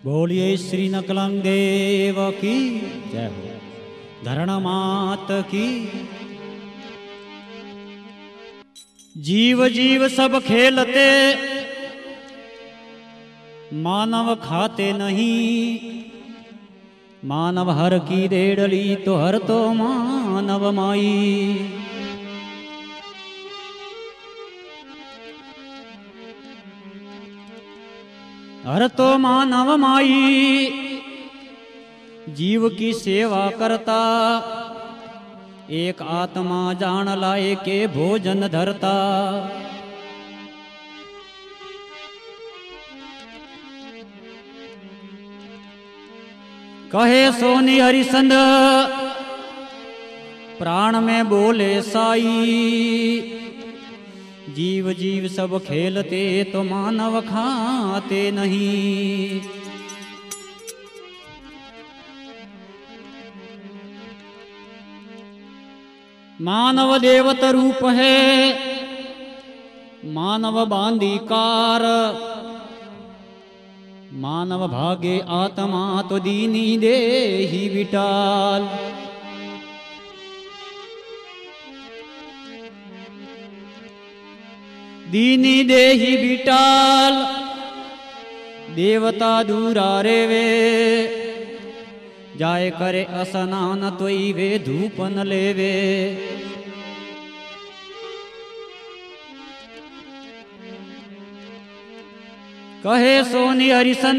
बोलिए श्री नकलंग देव की जय हो। धरण मात की। जीव जीव सब खेलते, मानव खाते नहीं। मानव हर की देड़ली तो हर तो मानव माई। हर तो मानव माई। जीव की सेवा करता, एक आत्मा जान लाए के भोजन धरता। कहे सोनी हरिचंद प्राण में बोले साई। जीव जीव सब खेलते तो मानव खाते नहीं। मानव देवत रूप है, मानव बांदीकार। मानव भागे आत्मा तो दीनी देही विटाल। दीनी देही विटाल, देवता दूरा रेवे। जाए करे असनान तोई वे धूपन लेवे। कहे सोनी हरिचंद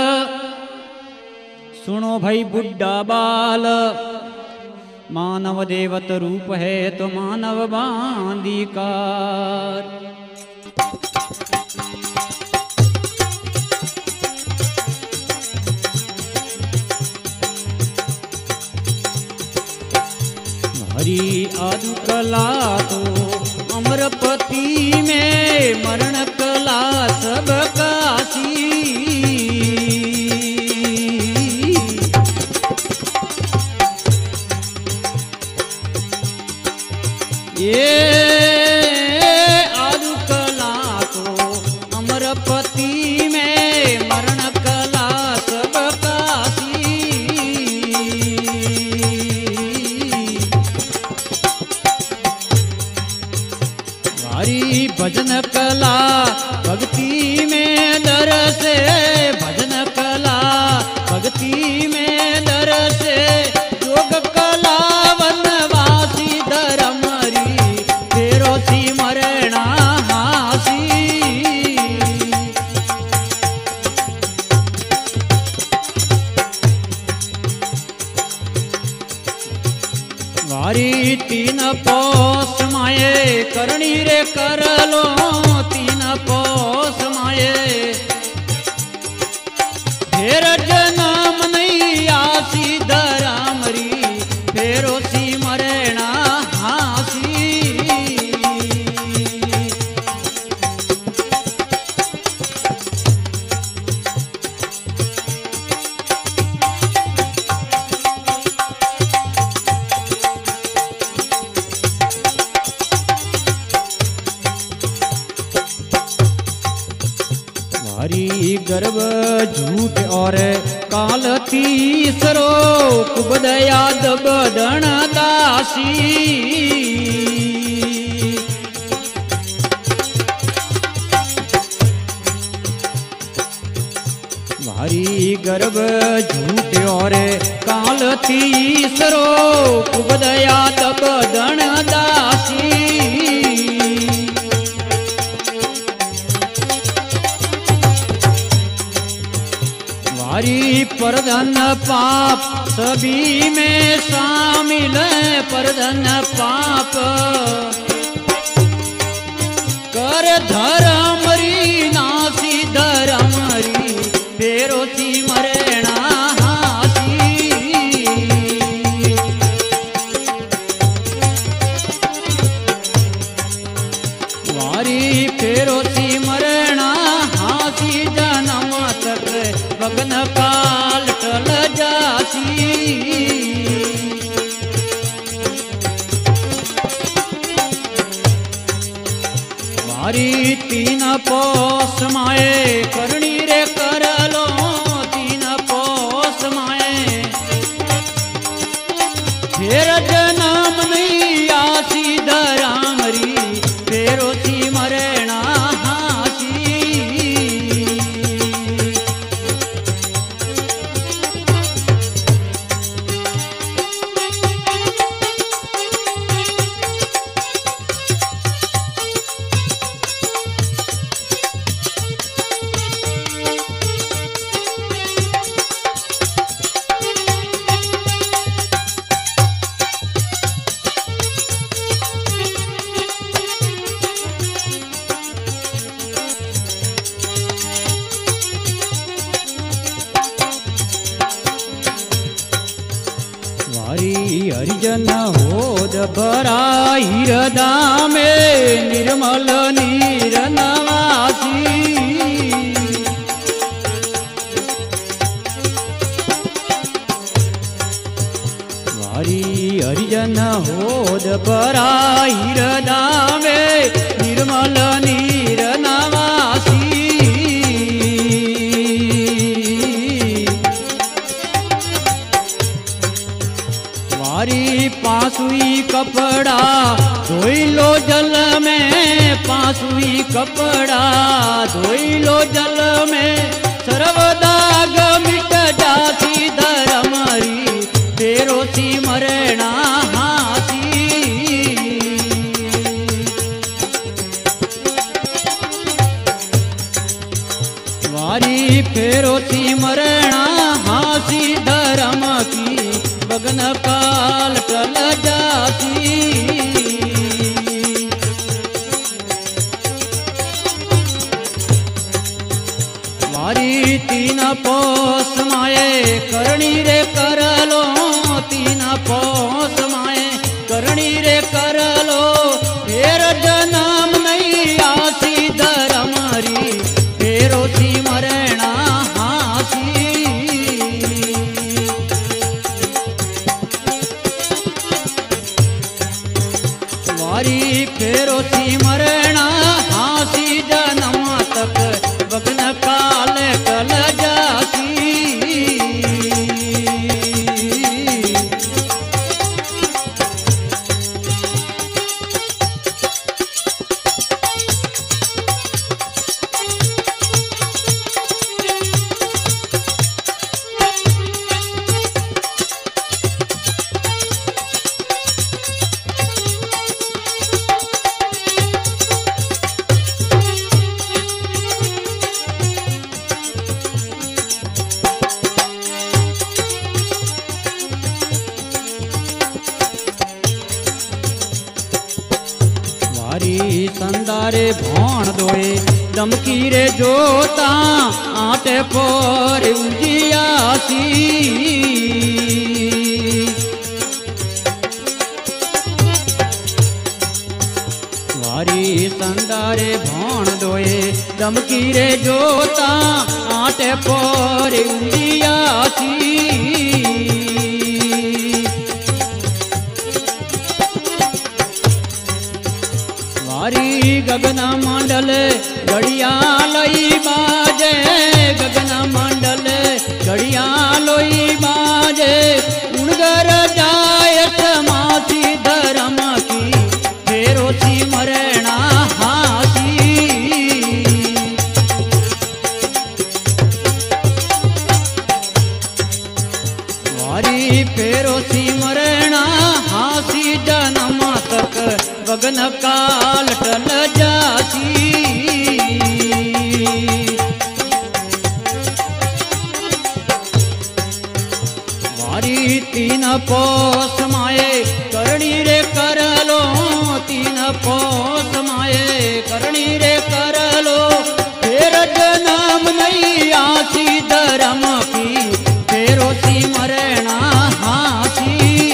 सुनो भाई बुड्ढा बाल। मानव देवत रूप है तो मानव बांदीकार। हरि आदि कला तो अमरपति में, मरण कला सब काशी। ये आदि कला तो अमरपति में, मरण कला सब काशी। भजन कला भक्ति में दरसे। भजन कला भक्ति में दरसे। योग कला वनवासी धर्मरी, फेरो सी मरणा हासी। वारी तीन पोस माये करणी रे कर लो। तीन पोस माये फेर जन्म नहीं आसी धरामरी, फेरो सी मरेणा हासी। हरि गर्भ झूठ और काल तीसरो, कुबदया दबदन दासी। हरि गर्भ झूठ और काल तीसरो, कुबदया दबदन दासी। हरि परधन पाप सभी में शामिल है। परधन पाप कर धर्मरी, नासी धर्मरी, फेरो सी मरेणा हासी। वारी फेरो सी मरेणा हासी। जन्म तक भगन काल टल जासी। वारी तीन पोस माए करणी रे कर लो। तीन हरिजन होद भराई हृदय में निर्मल नीर नवासी वारी हरिजन होद भराई हृदय में निर्मल नीर नवासी वारी पासुई कपड़ा धोई लो जल में पासुई कपड़ा धोई लो जल में सर्वदाग मिट जाती धर्मरी फेरोसी मरणा हासी वारी फेरोसी मरणा हासी धर्म की बगन काल टल जाती वारी तीन पोस माए करणी रे करलो तीन पोस माए करणी रे करलो फेर जन्म नहीं आसी धर्मरी फेरोसी मरणा हासी वारी फेरोसी मरणा हासी जन्म तक बगन काल टल जासी संदारे भौण दोए दमकी रे जोता आटे पर उजियासी वारी संदारे भौण दोए दमकी रे जोता आटे पर उजियासी वारी गगन मंडल घड़िया लोई बाजे गगन मंडल घड़िया लोई बाजे उणगर जाय समासी धर्म की फेरोसी मरणा हासी वारी फेरोसी मरणा हासी जन्म तक बगन काल टल जासी वारी तीन पोस माए करणी रे करलो तीन पोस माए करणी रे करलो फेर जन्म नहीं आसी धर्म की फेरोसी मरणा हासी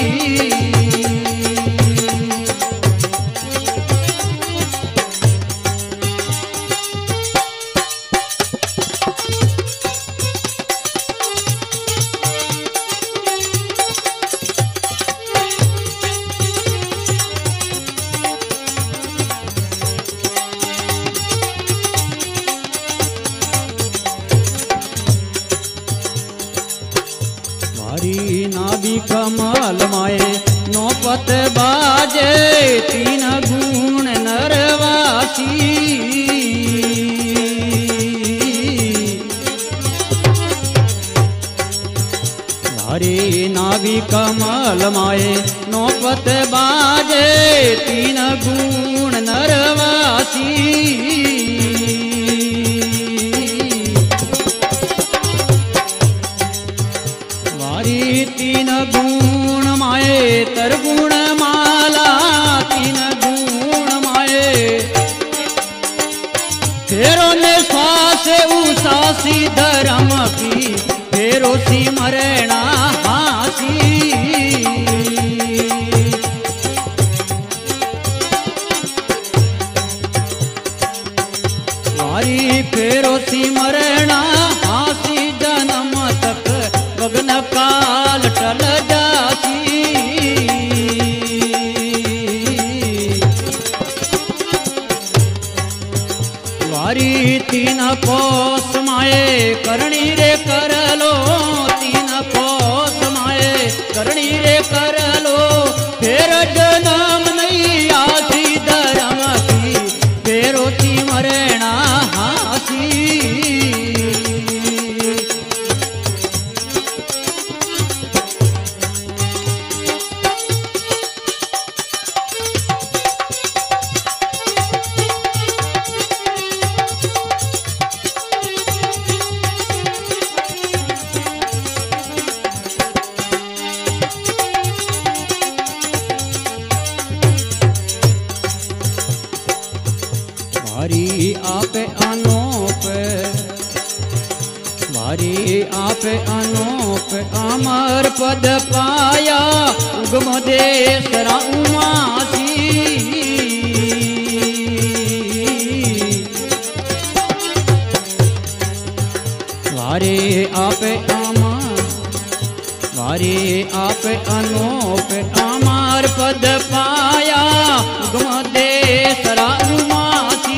नाभि कमल माए नौपत बाजे तीन गुण नरवासी हरे नाभि कमल माए नौपत बाजे तीन गुण नरवासी तीन गुण माए तरगुण माला तीन गुण माए फेरो ने श्वास उसासी धर्म की फेरोसी मरणा हासी कर लो तीन पोस माए करणी रे कर लो फिर जन्म नहीं आसी धर्म की फेरो थी मरेना हासी भारी आपे अनोप भारी आपे अनोप अमर पद पाया उगम देश उमासी भारी आपे अमर भारी आपे अनोप अमर पद पाया उगम देश उमासी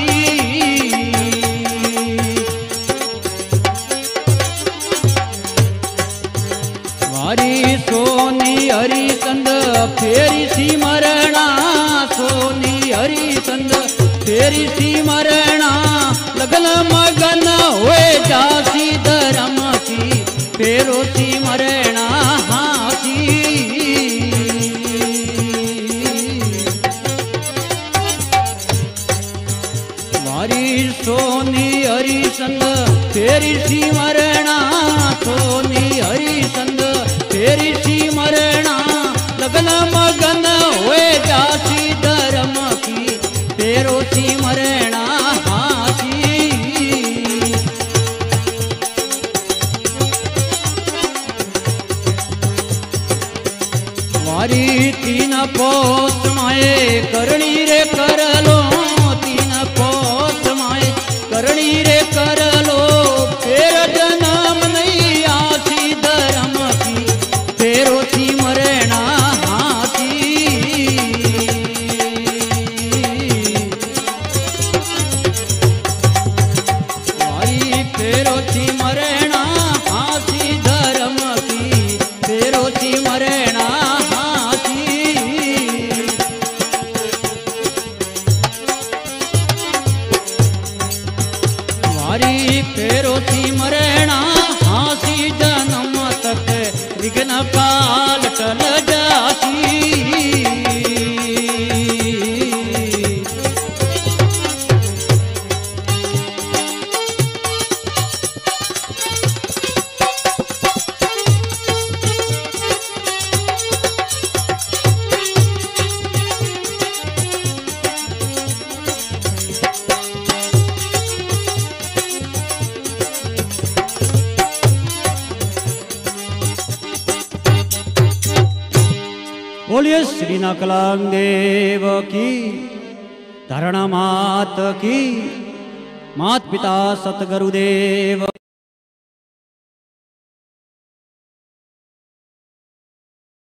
हरी सोनी हरिचंद फेरी सी मरणा सोनी हरिचंद फेरी सी मरणा लगन मगन हुए जासी धर्म की फेरो सी मरणा हासी हरी सोनी हरिचंद फेरी सी मरणा सोनी हरिचंद फेरी सी मरणा लगन मगन हुए जासी धर्म की फेरो सी मरणा हासी मारी तीन पोस माए करणी रे कर लो तीन पोस माए करणी रे कर लो फेर जन्म नहीं आसी धर्म की फेरो थी मरणा हासी मारी फेरो थी मरणा हासी धर्म की फेरो थी मरणा फेरो थी मरणा हासी जन्म तक विघ्न काल टल जासी बोलिए श्री नकलांग देव की धरणा मात की मात पिता सतगुरुदेव